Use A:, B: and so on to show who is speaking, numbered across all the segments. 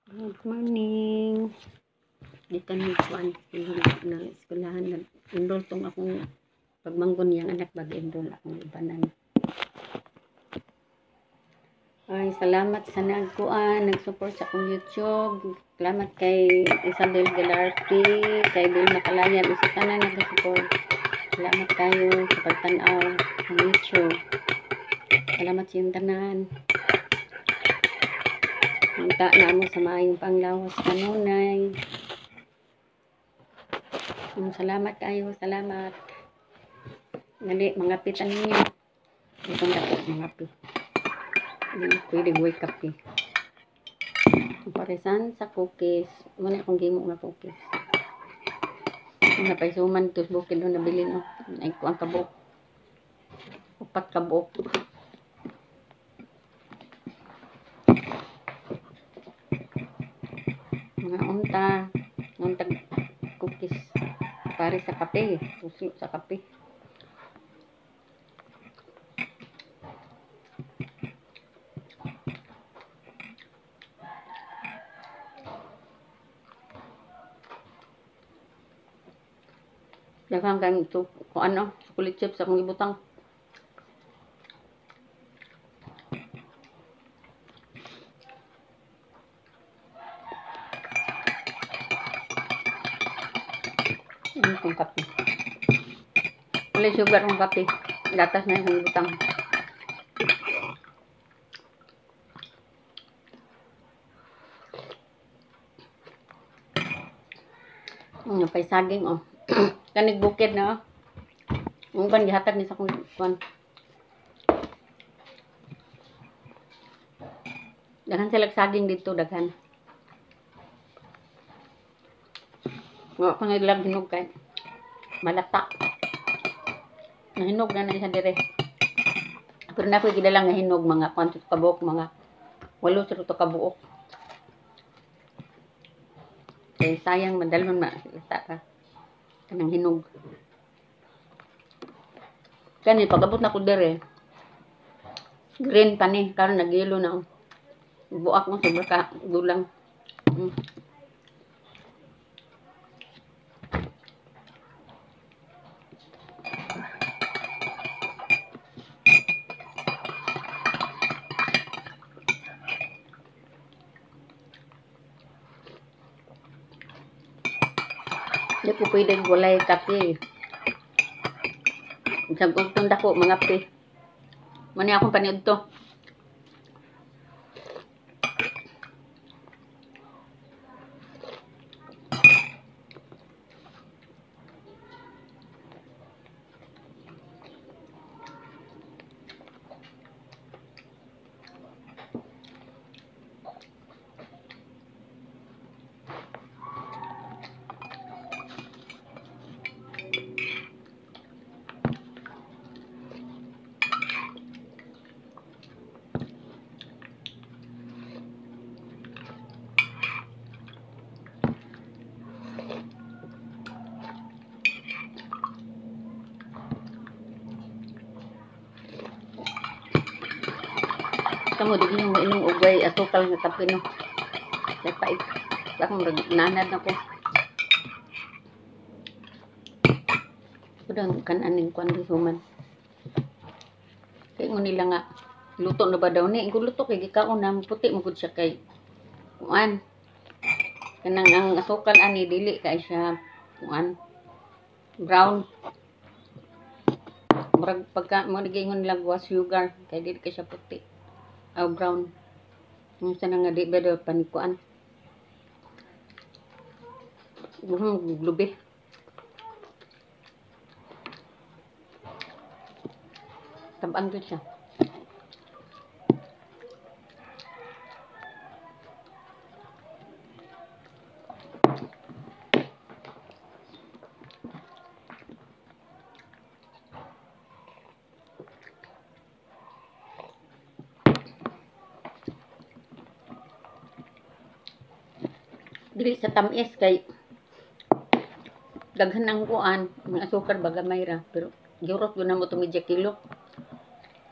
A: Good morning. Dito ni Juan, na eskwelahan na enroll tong akong pagmanggon yang anak bag-enroll akong ibanan. Ay, salamat sa nag-support sa akong YouTube. Salamat kay Isabel Galarte, kay Bill Macalayan, isa tanan nag-support. Salamat kayo sa pagtanaw ng YouTube. Salamat sa iyong tanan. Hangta na mo sa maayong panglawas kanunay. Salamat kayo, salamat. Ngali, mga pitan ninyo. Itong dapat mga pi. Hindi pwede wake up eh. Parisan sa cookies. Muna akong gimok na cookies. Mga paisuman, tos bukid doon nabili no. Ay ko ang kabuk. Upat kabuk. Mga untag cookies pare sa kape, puso sa kape. Daghang kang ito kung ano, chocolate chips akong ibutang. Itong kape. Wala sugar ng kape. Gatas na yung ibutang. Pay saging oh. Kanig bukid na oh. Ang kan gihatag ni sa kong kuan. Daghan sila saging dito, daghan. Wa ko naglag hinog kay malata. Nahinog na isa dire. Pero na ko gidalang nga hinog mga kwanto kabuok, mga 8 sa to kabuok. Kay sayang madalman malata ka. Kanang hinog. Kani pagabot na ko dire. Green pa ni karon nagyelo na. Buak mo sobra ka gulang. Di po pwede gulay kape. Sagog tong dako mga pe. Mani akong paniud to. Kamu di yung mainong ugay asukal nga kape no. Kaya pait. Akong nanad na ko. Udang kan aning kwan di human. Kaya nila nga luto na ba daw ni? Kung luto kay gikaon na puti mo gud siya kay kuan. Kanang ang asukal ani dili kay siya kuan brown. Murag pagka mo giingon nila was sugar kay dili kay siya puti. Brown. Yung sana nga di ba daw panikuan. Lubi. Tabang ko siya. Dili sa tamis kay daghan ang kuan, ang asukar baga mayra, pero giurot yun na mo itong 1 kilo.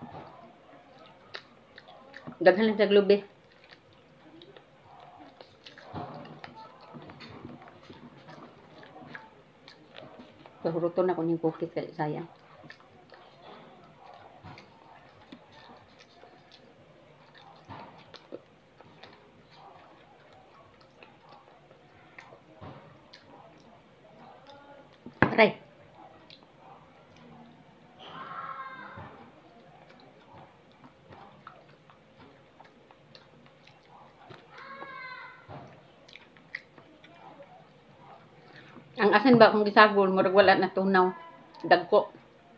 A: Daghan lang sa lubi. Pahuruto na ko yung cookies kaya sayang. Aray. Ang asin ba kung gisagol, murag wala na tunaw. Dagko.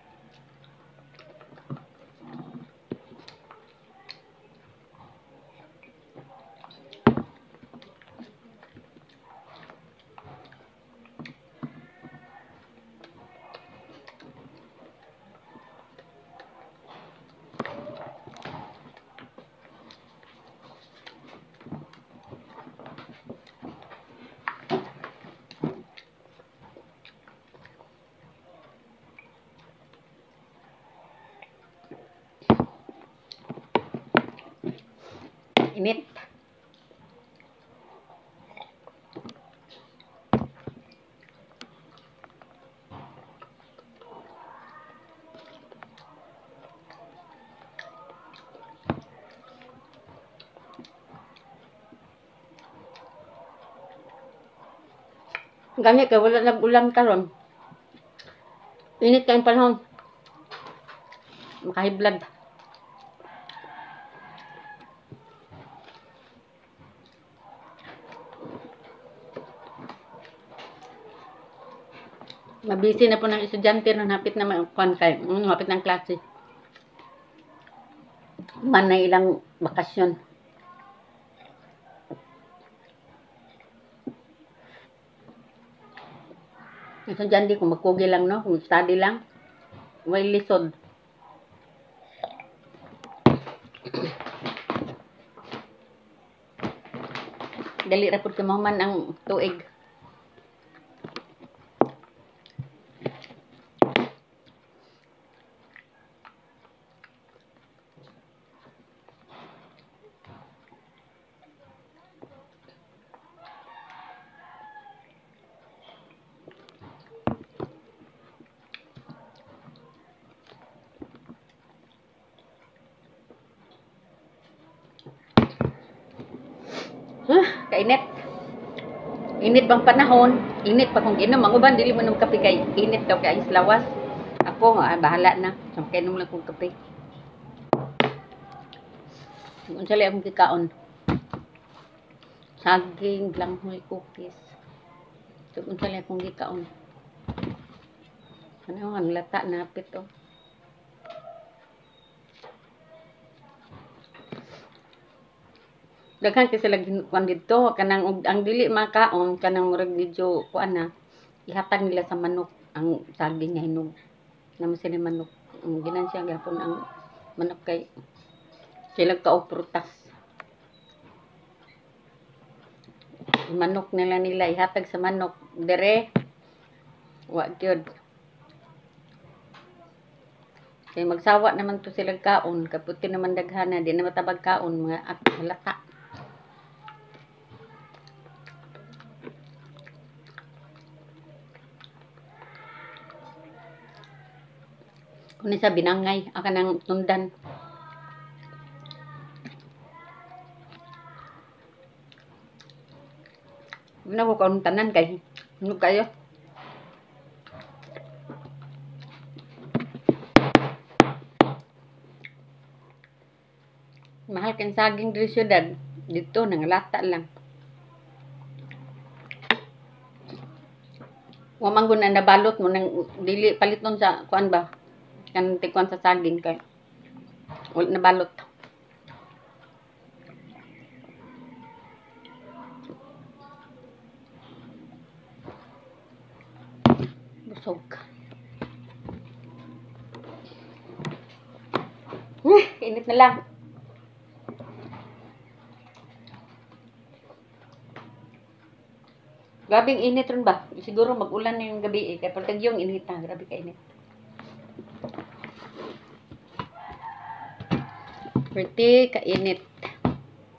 A: Init. Gani kay wala nag-ulan karon. Init kayong panahon. Makahiblad. Mabisi na po ng estudyante nung hapit na hapit ng klase. Man na ilang bakasyon. Estudyante kung magkugi lang, no? Kung study lang. May lisod. Dali ra pud kamahuman ang tuig. Kainit. Init bang panahon? Init pa kung inom. Ang uban, dili mo ng kape kay init daw kay islawas. Ako, bahala na. So, kainom lang kong kape. Unsa lang akong kikaon. Saging, langhoy, cookies. So, unsa lang akong kikaon. Ano ang lata napit oh. Daghan kasi sila kuan dito kanang ang dili makaon kanang murag medyo kuan na ihatag nila sa manok ang saging nga hinog naman sila manok ginan siya gyapon ang manok kay sila ka og prutas manok nila ihatag sa manok dire wa gyud kay magsawa naman to sila kaon kaputi naman daghana di na matabag kaon mga halata. Kung sa binangay, aka ng tundan. Ano ko kung tanan kay, ano kayo? Mahal kang saging diri syudad, dito nangalata lang. Wa man gud na nabalot mo nang dili palit nun sa kuan ba? Kan tikuan sa saging kay wala na balot. Busog. Init na lang. Gabing init ron ba? Siguro mag-ulan na yung gabi eh. Kaya pagtag yung init na. Grabe ka init. Pretty kainit.